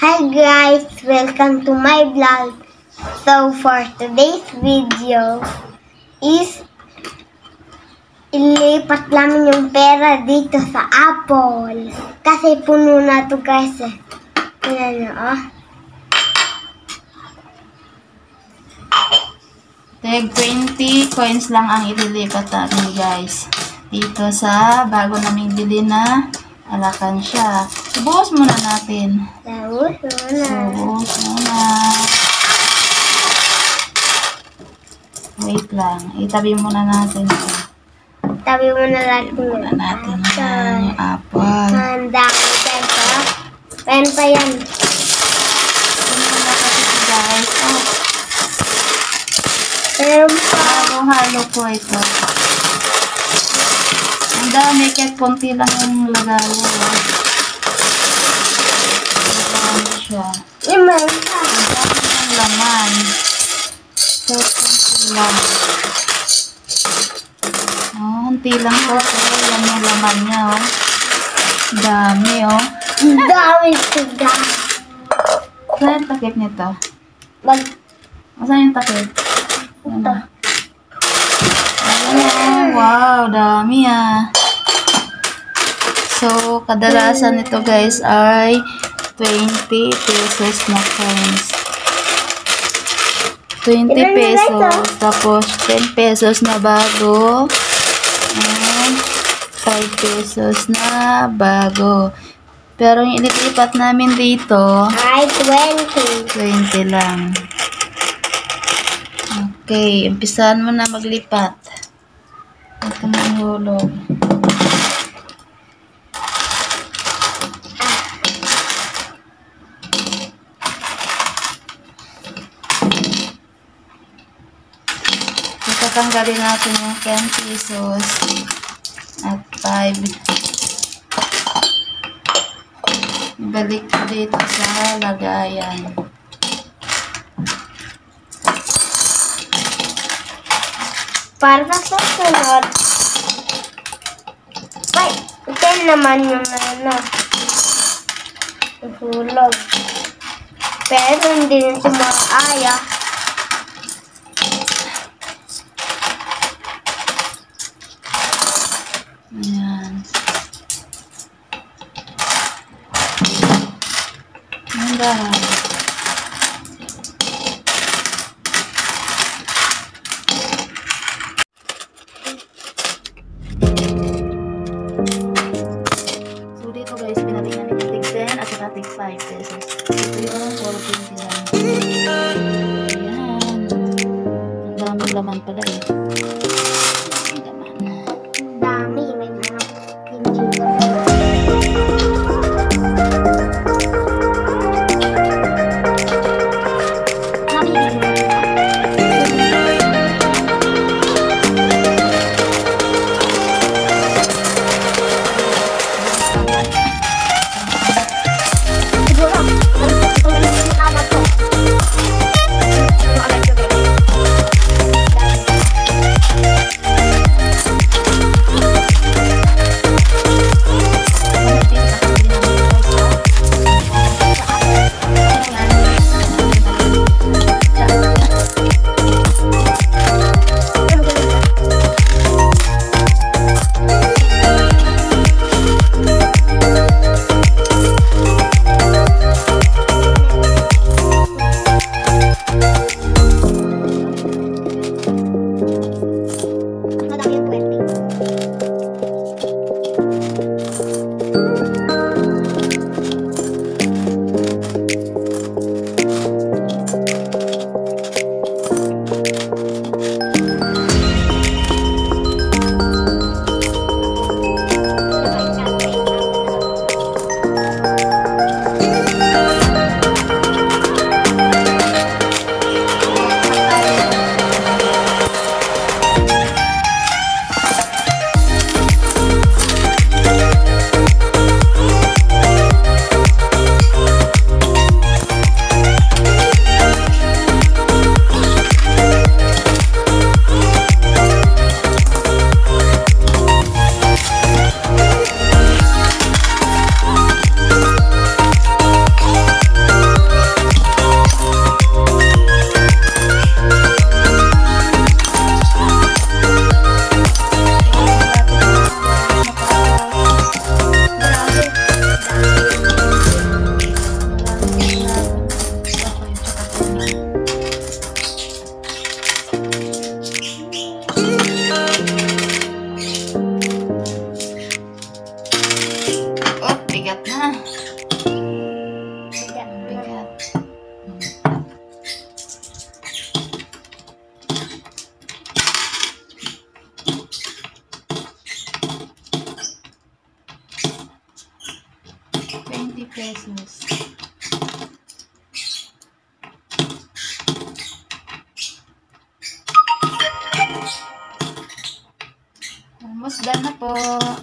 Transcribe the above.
Hi guys! Welcome to my vlog. So for today's video is ilipat namin yung pera dito sa Apple. Kasi puno na to guys eh. Tingnan nyo oh. Tag 20 coins lang ang ililipat natin guys. Dito sa bago naming bili na alakansya. Subuhos muna natin. Subuhos muna. Wait lang. Itabi muna natin. Tabi muna natin yung apple. Ang dami guys oh. Pen pa yan. Ito muna kasi guys. Oh. Pero pa. Halo ko ito. Ang dami kahit konti lang yung lagayo. Ang dami siya. Iman Ang dami ng laman. So, konti lang. Oh, konti lang po. Pero yan yung laman niya, oh. Dami, oh. ang dami siya. Saan yung takip nito? Saan yung takip? Ito. Oh, wow, dami ah. So, kadalasan nito guys ay 20 pesos na coins. 20 pesos, tapos 10 pesos na bago, and 5 pesos na bago. Pero yung ililipat namin dito Ay, 20. 20 lang. Okay, umpisahan mo na maglipat. Ito na ang hulog. Tatanggalin natin yung 10 pesos at 5. Balik ko dito sa lagayan. Para sa susunod. Ay, ito naman yung ano. Hulog. Pero hindi na sumaaya. Ayan. Ang dahan. So dito guys, pinatingnan natin tig 10 at saka tig 5 pesos. Ito yung 4.20 lang. Ayan. Ang daming laman pala eh. Ang laman. Dami. May mga pinching. pesos. Almost done na po.